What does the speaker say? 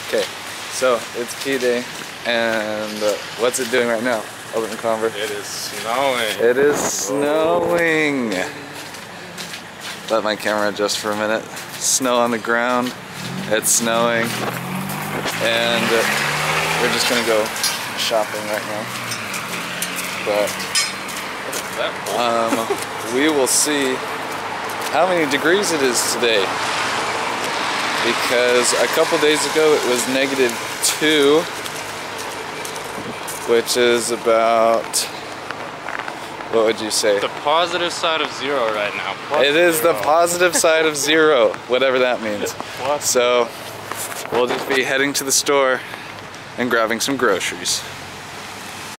Okay, so it's P Day, and what's it doing right now? Open the conver. It is snowing. It is snowing. Let my camera adjust for a minute. Snow on the ground. It's snowing, and we're just gonna go shopping right now. But we will see how many degrees it is today. Because a couple days ago it was -2, which is about, what would you say? The positive side of zero right now. It is the positive side of zero, whatever that means. So we'll just be heading to the store and grabbing some groceries.